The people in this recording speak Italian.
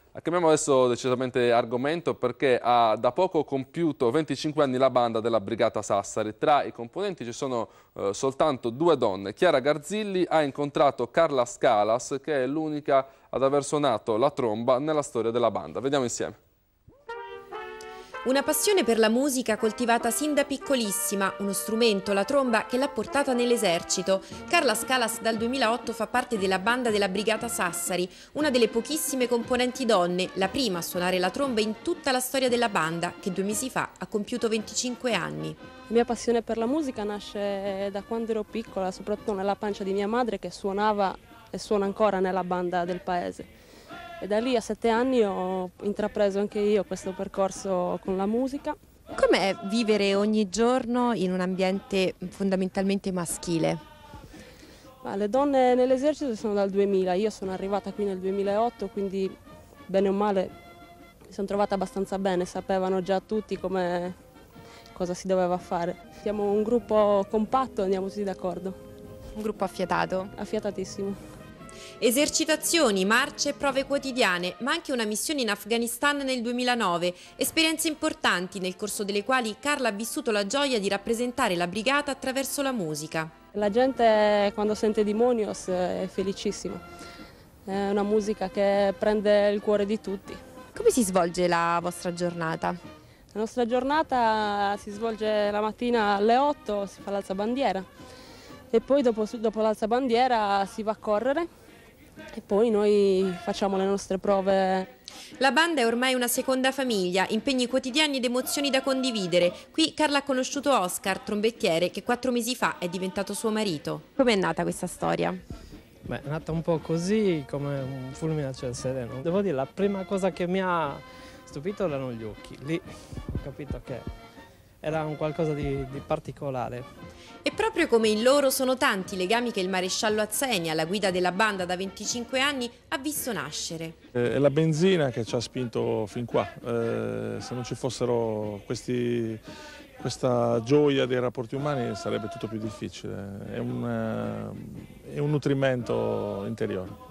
Cambiamo adesso decisamente argomento perché ha da poco compiuto 25 anni la banda della Brigata Sassari. Tra i componenti ci sono soltanto due donne. Chiara Garzilli ha incontrato Carla Scalas, che è l'unica ad aver suonato la tromba nella storia della banda. Vediamo insieme. Una passione per la musica coltivata sin da piccolissima, uno strumento, la tromba, che l'ha portata nell'esercito. Carla Scalas dal 2008 fa parte della banda della Brigata Sassari, una delle pochissime componenti donne, la prima a suonare la tromba in tutta la storia della banda, che 2 mesi fa ha compiuto 25 anni. La mia passione per la musica nasce da quando ero piccola, soprattutto nella pancia di mia madre che suonava e suona ancora nella banda del paese. E da lì a 7 anni ho intrapreso anche io questo percorso con la musica. Com'è vivere ogni giorno in un ambiente fondamentalmente maschile? Le donne nell'esercito sono dal 2000, io sono arrivata qui nel 2008, quindi bene o male mi sono trovata abbastanza bene, sapevano già tutti cosa si doveva fare. Siamo un gruppo compatto, andiamo tutti d'accordo. Un gruppo affiatato? Affiatatissimo. Esercitazioni, marce e prove quotidiane, ma anche una missione in Afghanistan nel 2009, esperienze importanti nel corso delle quali Carla ha vissuto la gioia di rappresentare la brigata attraverso la musica. La gente quando sente Demonios è felicissima, è una musica che prende il cuore di tutti. Come si svolge la vostra giornata? La nostra giornata si svolge la mattina alle 8, si fa l'alzabandiera e poi dopo l'alzabandiera si va a correre e poi noi facciamo le nostre prove. La banda è ormai una seconda famiglia, impegni quotidiani ed emozioni da condividere. Qui Carla ha conosciuto Oscar, trombettiere, che 4 mesi fa è diventato suo marito. Com'è nata questa storia? Beh, è nata un po' così, come un fulmine a ciel sereno. Devo dire, la prima cosa che mi ha stupito erano gli occhi. Lì ho capito che era un qualcosa di particolare. E proprio come in loro sono tanti i legami che il maresciallo Azzeni, alla guida della banda da 25 anni, ha visto nascere. È la benzina che ci ha spinto fin qua. Se non ci fossero questa gioia dei rapporti umani sarebbe tutto più difficile. È un nutrimento interiore.